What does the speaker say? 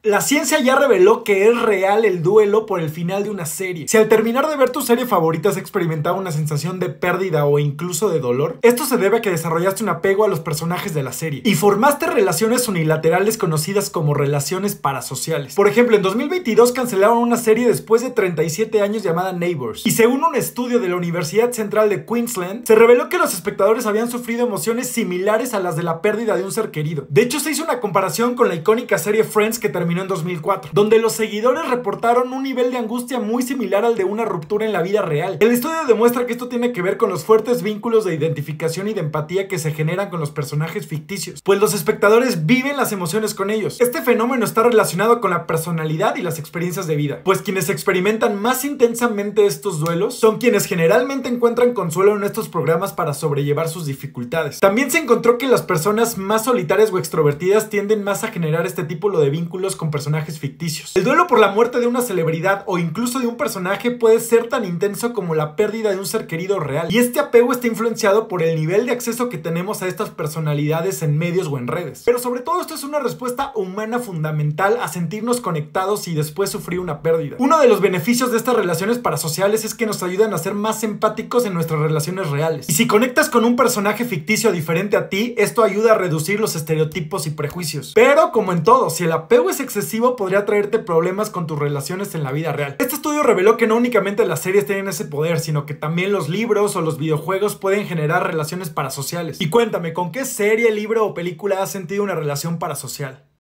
La ciencia ya reveló que es real el duelo por el final de una serie. Si al terminar de ver tu serie favorita has experimentado una sensación de pérdida o incluso de dolor, esto se debe a que desarrollaste un apego a los personajes de la serie y formaste relaciones unilaterales conocidas como relaciones parasociales. Por ejemplo, en 2022 cancelaron una serie después de 37 años llamada Neighbours, y según un estudio de la Universidad Central de Queensland, se reveló que los espectadores habían sufrido emociones similares a las de la pérdida de un ser querido. De hecho, se hizo una comparación con la icónica serie Friends, que terminó en 2004, donde los seguidores reportaron un nivel de angustia muy similar al de una ruptura en la vida real. El estudio demuestra que esto tiene que ver con los fuertes vínculos de identificación y de empatía que se generan con los personajes ficticios, pues los espectadores viven las emociones con ellos. Este fenómeno está relacionado con la personalidad y las experiencias de vida, pues quienes experimentan más intensamente estos duelos son quienes generalmente encuentran consuelo en estos programas para sobrellevar sus dificultades. También se encontró que las personas más solitarias o extrovertidas tienden más a generar este tipo de vínculos con personajes ficticios. El duelo por la muerte de una celebridad o incluso de un personaje puede ser tan intenso como la pérdida de un ser querido real, y este apego está influenciado por el nivel de acceso que tenemos a estas personalidades en medios o en redes. Pero sobre todo esto es una respuesta humana fundamental a sentirnos conectados y después sufrir una pérdida. Uno de los beneficios de estas relaciones parasociales es que nos ayudan a ser más empáticos en nuestras relaciones reales. Y si conectas con un personaje ficticio diferente a ti, esto ayuda a reducir los estereotipos y prejuicios. Pero como en todo, si el apego es excesivo, podría traerte problemas con tus relaciones en la vida real. Este estudio reveló que no únicamente las series tienen ese poder, sino que también los libros o los videojuegos pueden generar relaciones parasociales. Y cuéntame, ¿con qué serie, libro o película has sentido una relación parasocial?